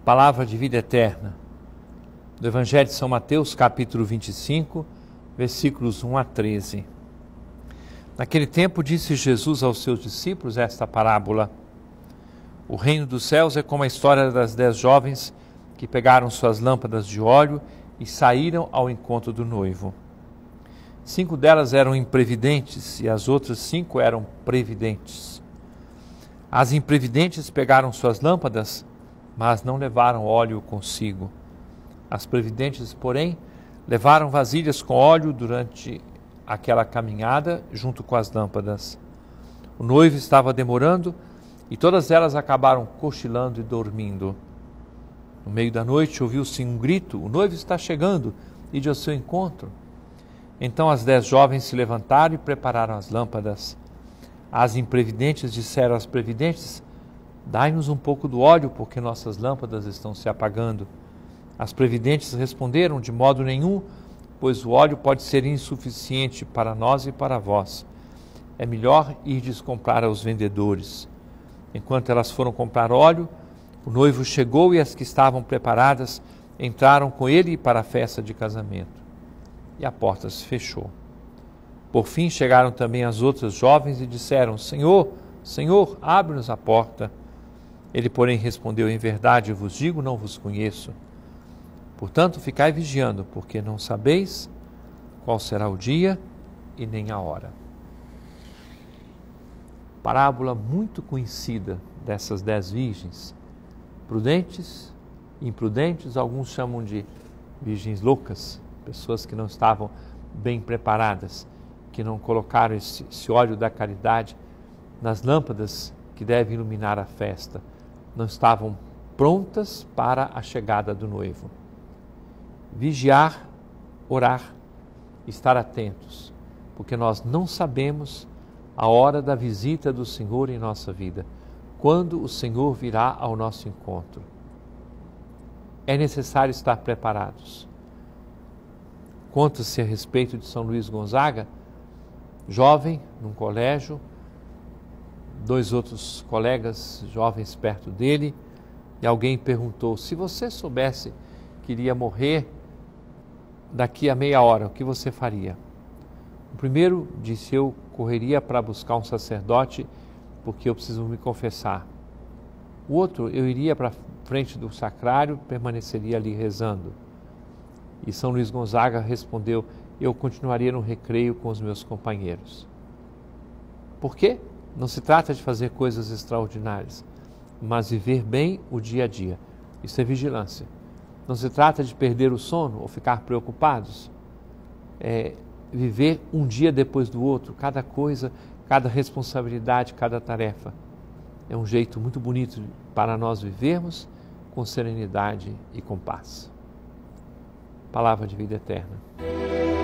Palavra de vida eterna, do Evangelho de São Mateus, capítulo 25, versículos 1 a 13. Naquele tempo disse Jesus aos seus discípulos esta parábola: O reino dos céus é como a história das 10 jovens que pegaram suas lâmpadas de óleo e saíram ao encontro do noivo. 5 delas eram imprevidentes e as outras 5 eram previdentes. As imprevidentes pegaram suas lâmpadas, mas não levaram óleo consigo. As previdentes, porém, levaram vasilhas com óleo durante aquela caminhada junto com as lâmpadas. O noivo estava demorando e todas elas acabaram cochilando e dormindo. No meio da noite ouviu-se um grito: o noivo está chegando, ide ao seu encontro. Então as 10 jovens se levantaram e prepararam as lâmpadas. As imprevidentes disseram às previdentes: Dai-nos um pouco do óleo, porque nossas lâmpadas estão se apagando. As previdentes responderam: De modo nenhum, pois o óleo pode ser insuficiente para nós e para vós. É melhor irdes comprar aos vendedores. Enquanto elas foram comprar óleo, o noivo chegou e as que estavam preparadas entraram com ele para a festa de casamento. E a porta se fechou. Por fim chegaram também as outras jovens e disseram: Senhor, Senhor, abre-nos a porta. Ele, porém, respondeu: Em verdade vos digo, não vos conheço. Portanto, ficai vigiando, porque não sabeis qual será o dia e nem a hora. Parábola muito conhecida dessas 10 virgens, prudentes, imprudentes, alguns chamam de virgens loucas, pessoas que não estavam bem preparadas, que não colocaram esse óleo da caridade nas lâmpadas que devem iluminar a festa, não estavam prontas para a chegada do noivo. Vigiar, orar, estar atentos, porque nós não sabemos a hora da visita do Senhor em nossa vida, quando o Senhor virá ao nosso encontro. É necessário estar preparados. Conta-se a respeito de São Luís Gonzaga, jovem, num colégio, 2 outros colegas jovens perto dele, e alguém perguntou: se você soubesse que iria morrer daqui a meia hora, o que você faria? O primeiro disse: eu correria para buscar um sacerdote, porque eu preciso me confessar. O outro: eu iria para frente do sacrário, permaneceria ali rezando. E São Luís Gonzaga respondeu: eu continuaria no recreio com os meus companheiros. Por quê? Não se trata de fazer coisas extraordinárias, mas viver bem o dia a dia. Isso é vigilância. Não se trata de perder o sono ou ficar preocupados. É viver um dia depois do outro, cada coisa, cada responsabilidade, cada tarefa. É um jeito muito bonito para nós vivermos com serenidade e com paz. Palavra de vida eterna.